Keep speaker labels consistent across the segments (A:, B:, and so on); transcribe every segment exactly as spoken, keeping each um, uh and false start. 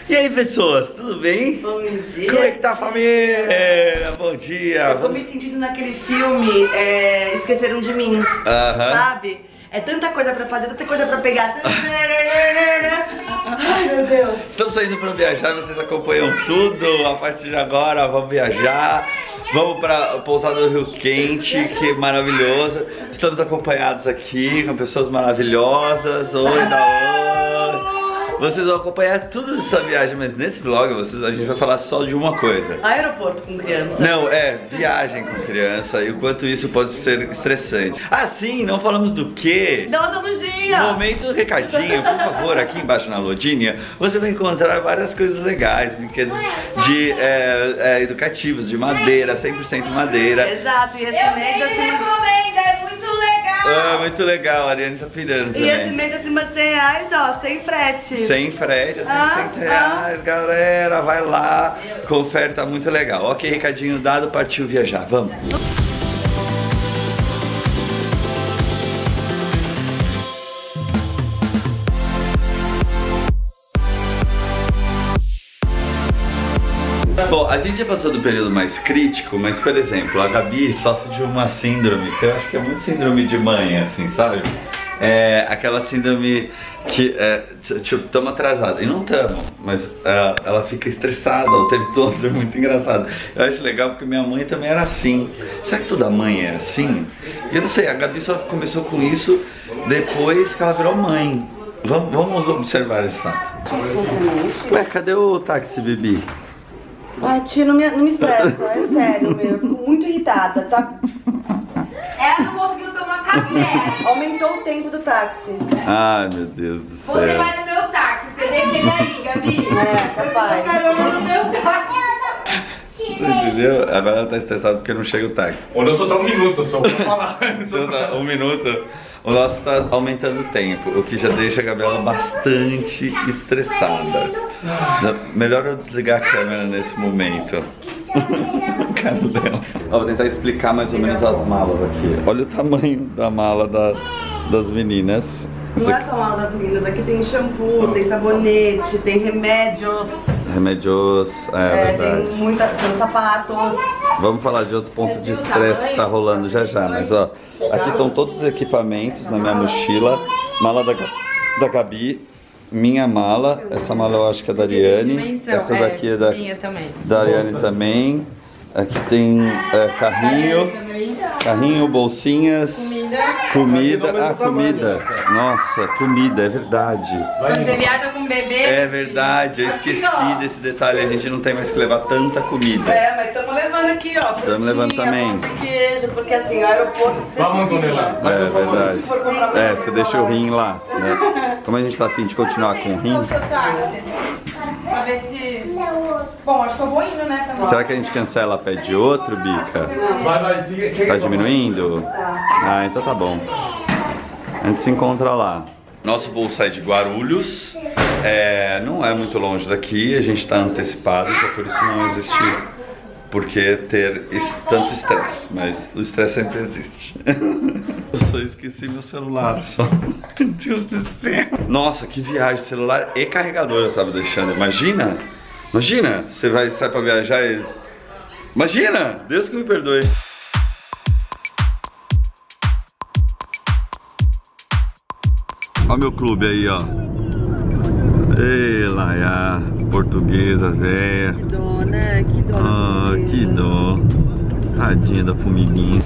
A: E aí, pessoas, tudo bem?
B: Bom dia.
A: Como é que tá a família? Bom dia.
B: Eu tô me sentindo naquele filme, é, Esqueceram de Mim,
A: uh-huh.
B: sabe? É tanta coisa pra fazer, tanta coisa pra pegar. Ai, meu Deus.
A: Estamos saindo pra viajar, vocês acompanham tudo. A partir de agora, vamos viajar. Vamos pra Pousada do Rio Quente, que é maravilhoso. Estamos acompanhados aqui com pessoas maravilhosas. Oi, Daô. Vocês vão acompanhar tudo dessa viagem, mas nesse vlog vocês, a gente vai falar só de uma coisa.
B: Aeroporto com criança.
A: Não, é viagem com criança e o quanto isso pode ser estressante. Ah, sim, não falamos do quê?
B: Nossa, Ludinha!
A: Momento recadinho, por favor, aqui embaixo na Lodinha você vai encontrar várias coisas legais, brinquedos de, é, é, educativos, de madeira, cem por cento madeira.
B: Exato, e esse
C: Eu
B: mês
C: nem
B: assim...
C: recomendo, é muito legal!
A: Ah, muito legal, a Ariane tá pirando também.
B: E esse mês acima de cem reais, ó, sem frete.
A: Sem frete,
B: Ah,
A: cem reais, galera, vai lá, confere, tá muito legal. Ok, recadinho dado, partiu viajar, vamos. Bom, a gente já passou do período mais crítico, mas, por exemplo, a Gabi sofre de uma síndrome, que eu acho que é muito síndrome de mãe, assim, sabe? É aquela síndrome que, é, tipo, estamos atrasados, e não estamos, mas é, ela fica estressada o tempo todo, é muito engraçado. Eu acho legal porque minha mãe também era assim. Será que toda mãe é assim? Eu não sei, a Gabi só começou com isso depois que ela virou mãe. Vamos, vamos observar esse fato. Ué, cadê o táxi, Bibi?
B: Ai, tia, não me, não me estressa, é sério mesmo, eu fico muito irritada, tá?
C: Ela não conseguiu tomar café.
B: Aumentou o tempo do táxi.
A: Ai, meu Deus do céu.
C: Você vai no meu táxi, você deixa ele aí, Gabi.
B: É, capaz.
C: Caramba, no meu táxi.
A: Você entendeu? Agora ela tá estressada porque não chega o táxi.
D: O nosso tá um minuto só, vou falar.
A: Um minuto, o nosso tá aumentando o tempo, o que já deixa a Gabriela bastante estressada. Melhor eu desligar a câmera nesse momento. Cara dela. Ó, vou tentar explicar mais ou menos as malas aqui. Olha o tamanho da mala da, das meninas.
B: Não é só a mala das meninas, aqui tem shampoo, tem sabonete, tem remédios.
A: Remédios, é,
B: É,
A: verdade.
B: tem muita, tem os sapatos.
A: Vamos falar de outro ponto de estresse que tá rolando já já, mas ó, aqui estão todos os equipamentos na minha mochila, mala da, da Gabi, minha mala, essa mala eu acho que é da Ariane, essa daqui é da, da Ariane também, aqui tem é, carrinho, carrinho, bolsinhas, comida, ah, comida, nossa, comida, é verdade.
C: Quando você viaja com um bebê...
A: É verdade, eu esqueci desse detalhe, a gente não tem mais que levar tanta comida.
B: É, mas estamos levando aqui, ó,
A: Estamos levando também.
B: pão de queijo, porque assim, o aeroporto você deixa
D: Vamos,
B: o rim
D: Antonella.
B: lá.
A: É verdade.
B: Se for comprar pra
A: É,
B: você
A: você deixa o
B: lá.
A: rim lá, né? Como a gente tá afim de continuar com o rim,
C: Qual o seu táxi? Pra ver se... Bom, acho que eu vou indo, né? Pra nós.
A: será que a gente cancela, pede outro, Bica?
D: Vai, vai, siga, siga.
A: Tá diminuindo? Ah, então tá bom. A gente se encontra lá. Nosso voo sai de Guarulhos, é, não é muito longe daqui, a gente tá antecipado, então por isso não existe por que ter esse, tanto estresse, mas o estresse sempre existe. Eu só esqueci meu celular, só. Meu Deus do céu. Nossa, que viagem, celular e carregador eu tava deixando, imagina? Imagina, você vai sair pra viajar e... Imagina, Deus que me perdoe. Olha meu clube aí, ó. Ei, Laia, portuguesa, véia.
B: Que dó, né? Que dó.
A: Ah, que dó. Tadinha da formiguinha.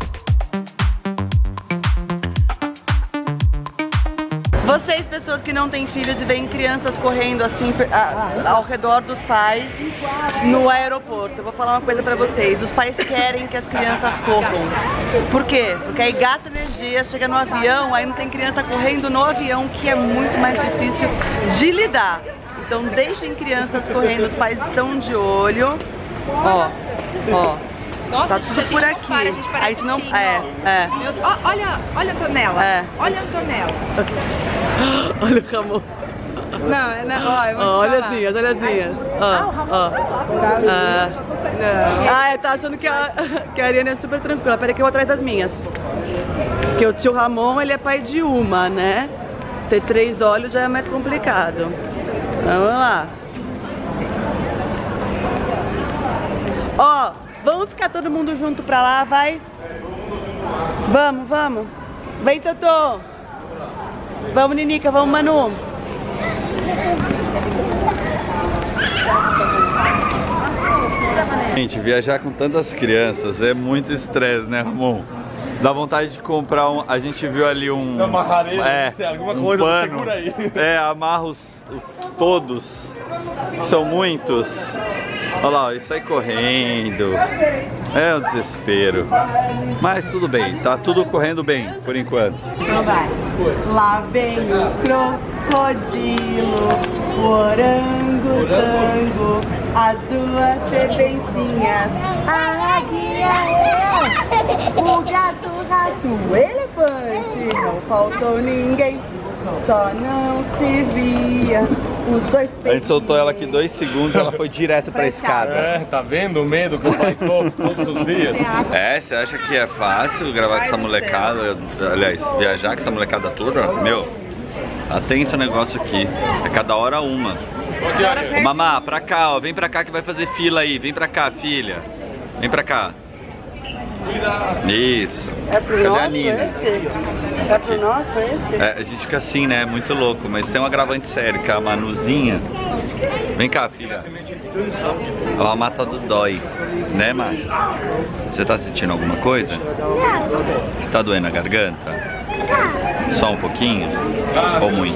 B: Vocês, pessoas que não têm filhos e veem crianças correndo assim a- ao redor dos pais no aeroporto, eu vou falar uma coisa pra vocês. Os pais querem que as crianças corram. Por quê? Porque aí gasta energia, chega no avião, aí não tem criança correndo no avião, que é muito mais difícil de lidar. Então deixem crianças correndo, os pais estão de olho. Ó, ó.
C: Nossa,
B: Tá
C: gente,
B: tudo
C: a gente
B: por
C: não
B: aqui.
C: para, a gente parece
B: A gente não.
C: assim,
B: É,
C: ó.
B: é.
C: Meu, ó, olha, olha a Antonella.
B: É.
C: Olha a Antonella.
B: Olha o Ramon.
C: Não, é não, ó, eu vou te
B: Olha
C: falar.
B: as minhas, olha as minhas. Ó, ó. Ah, ah, tá achando que a, que a Ariane é super tranquila. Peraí que eu vou atrás das minhas. Porque o tio Ramon, ele é pai de uma, né? Ter três olhos já é mais complicado. Vamos lá. Ó, vamos ficar todo mundo junto pra lá, vai? Vamos, vamos. Vem, Totô. Vamos, Ninica, vamos, Manu.
A: Gente, viajar com tantas crianças é muito estresse, né, Ramon? Dá vontade de comprar um... A gente viu ali um...
D: Uma rareira,
A: é,
D: sei, alguma
A: um
D: coisa,
A: pano.
D: segura aí.
A: É, amarra os, os todos. São muitos. Olha lá, e sai correndo. É um desespero. Mas tudo bem, tá tudo correndo bem, por enquanto.
B: Então vai. Lá vem o crocodilo, o orangotango, as duas serpentinhas, a águia, o gato, o rato, o elefante. Não faltou ninguém, só não se via os dois peixinhos.
A: A gente soltou ela aqui dois segundos, ela foi direto pra escada.
D: É, tá vendo o medo que o pai sofre todos os dias?
A: É, você acha que é fácil gravar com essa molecada? Aliás, viajar com essa molecada toda? Meu, tá tenso o negócio aqui. É cada hora uma. Ô, mamá, pra cá, ó. Vem pra cá que vai fazer fila aí. Vem pra cá, filha. Vem pra cá. Isso.
B: É pro
A: Cadê
B: nosso
A: a Nina?
B: esse? É pro nosso esse?
A: É, a gente fica assim, né? Muito louco. Mas tem um agravante sério, que é a Manuzinha. Vem cá, filha. Ela mata do dói. Né, Mar? Você tá sentindo alguma coisa? Tá doendo a garganta? Só um pouquinho? Ou muito?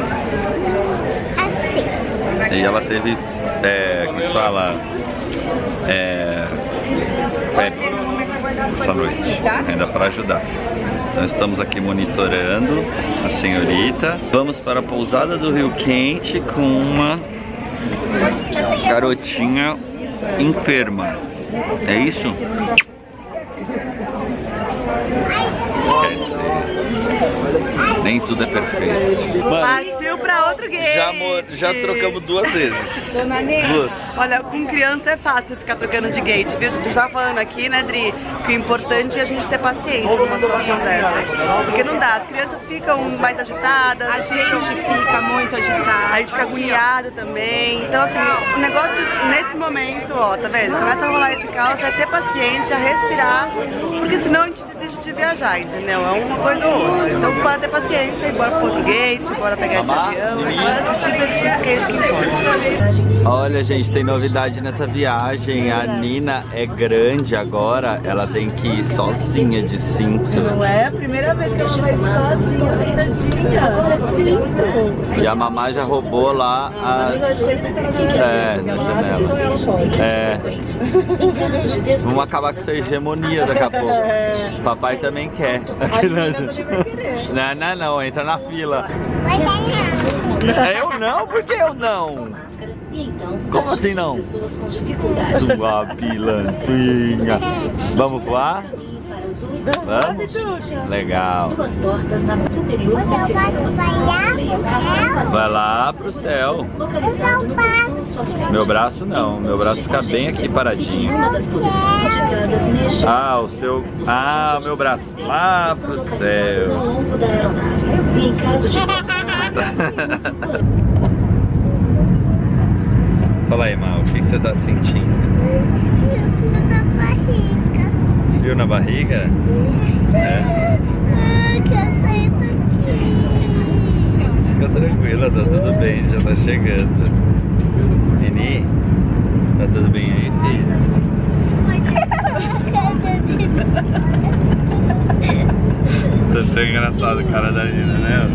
A: Assim. E ela teve, é, como se fala, é, febre essa noite, ainda para ajudar. Então estamos aqui monitorando a senhorita. Vamos para a pousada do Rio Quente com uma garotinha enferma. É isso? Quer dizer, nem tudo é perfeito. Mano,
B: partiu pra outro game.
A: Já, já trocamos duas vezes.
B: Dona Nina,
A: duas.
B: Olha, com criança é fácil ficar trocando de gate, viu? Tu tava falando aqui, né, Dri, que o importante é a gente ter paciência numa situação dessa. Porque não dá, as crianças ficam mais agitadas.
C: A gente fica muito agitada.
B: A gente fica agoniado também. Então, assim, o negócio nesse momento, ó, tá vendo? Começa a rolar esse caos, é ter paciência, respirar, porque senão a gente desiste de viajar, entendeu? É uma coisa ou outra. Então, bora ter paciência e bora pro outro gate, bora pegar esse avião, e bora se divertir, porque é isso que importa.
A: Olha, gente, tem novidade nessa viagem. A Nina é grande agora, ela tem que ir sozinha de cinto.
B: Não é a primeira vez que ela vai sozinha, sentadinha, de cinto.
A: E a mamá já roubou lá a... É, na janela. É. Vamos acabar com essa hegemonia daqui a pouco. Papai também quer. Não, não, não, entra na fila. Eu não? Por que eu não? Como assim não? Sua pilantrinha. Vamos voar? Vamos? Legal. Vai lá pro céu. Meu braço não, meu braço fica bem aqui paradinho. Ah, o seu... Ah, o meu braço lá pro céu. Fala aí, Mal, o que você tá sentindo? Frio na barriga? É? Fica tranquila, tá tudo bem, já tá chegando. Nini, tá tudo bem aí, filha? Tá achando engraçado a cara da Nina, né?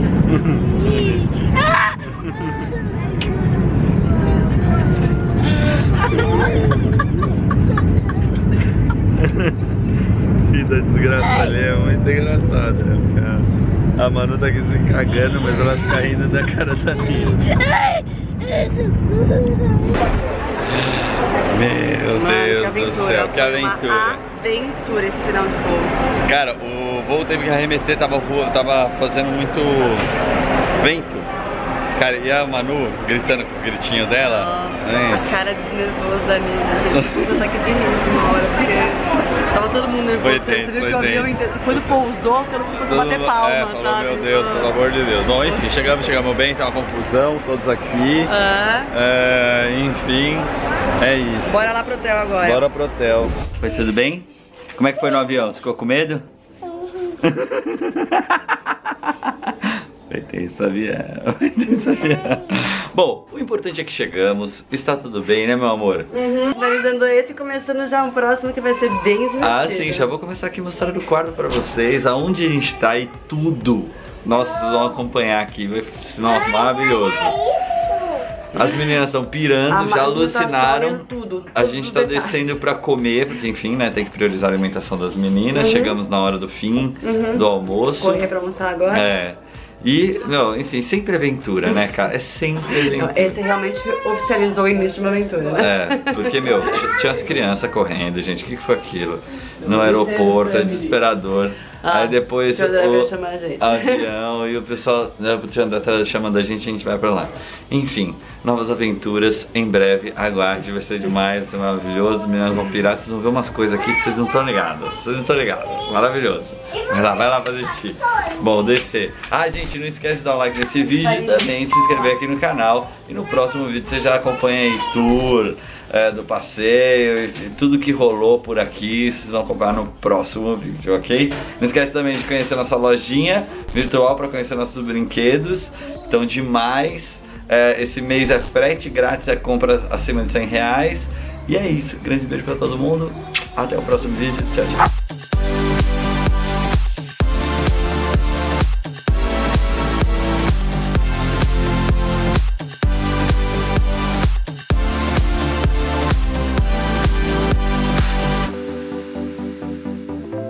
A: Vida desgraçada ali é muito engraçada, né? A Manu tá aqui se cagando, mas ela fica rindo da cara da Nina. Meu
B: Mano,
A: Deus do céu, que aventura.
B: Uma aventura esse final de voo.
A: Cara, o voo teve que arremeter, tava, tava fazendo muito vento. Cara, e a Manu gritando com os gritinhos dela.
B: Nossa, a cara de nervoso da Nina, gente. Tive um ataque de riso uma hora, porque tava todo mundo nervoso.
A: Foi
B: Você
A: tenso,
B: viu
A: foi
B: que o avião
A: tenso.
B: inteiro, quando pousou, que eu não consegui bater palma,
A: é, falou,
B: sabe?
A: meu Deus, pelo amor de Deus. Bom, enfim, chegamos, chegamos bem, tem uma confusão, todos aqui.
B: É.
A: É, enfim, É isso.
B: Bora lá pro hotel agora.
A: Bora pro hotel. Foi tudo bem? Como é que foi no avião? Você ficou com medo? Vai ter esse avião, vai ter esse avião. Bom, o importante é que chegamos. Está tudo bem, né, meu amor?
B: Uhum, finalizando esse e começando já um próximo que vai ser bem divertido.
A: Ah, sim, já vou começar aqui a mostrar o quarto pra vocês, aonde a gente tá e tudo. Nossa, vocês vão acompanhar aqui, vai ser maravilhoso. As meninas estão pirando,
B: A
A: já
B: Manu tá
A: alucinaram.
B: comendo tudo,
A: A
B: todos
A: gente
B: os
A: tá
B: detalhes.
A: descendo pra comer, porque enfim, né, tem que priorizar a alimentação das meninas. Chegamos na hora do fim do almoço.
B: Correr pra almoçar agora.
A: É. E, meu, enfim, sempre aventura, né, cara? É sempre aventura.
B: Esse realmente oficializou o início de uma aventura, né?
A: É, porque, meu, tinha as crianças correndo, gente, o que, que foi aquilo? No aeroporto, é desesperador.
B: Ah,
A: Aí depois
B: o tio André veio
A: o
B: chamar a gente.
A: avião e o pessoal, né, o tio André tá chamando a gente e a gente vai pra lá. Enfim, novas aventuras em breve, aguarde, vai ser demais, vai ser maravilhoso. As meninas vão pirar, vocês vão ver umas coisas aqui que vocês não estão ligados. Vocês não estão ligados, maravilhoso. Vai lá, vai lá fazer xixi. Bom, descer. Ah, gente, não esquece de dar um like nesse vídeo e também se inscrever aqui no canal. E no próximo vídeo você já acompanha aí tour é, do passeio e tudo que rolou por aqui. Vocês vão acompanhar no próximo vídeo, ok? Não esquece também de conhecer nossa lojinha virtual para conhecer nossos brinquedos. Então, demais. É, esse mês é frete grátis, é compra acima de cem reais. E é isso. Grande beijo para todo mundo. Até o próximo vídeo. Tchau, tchau.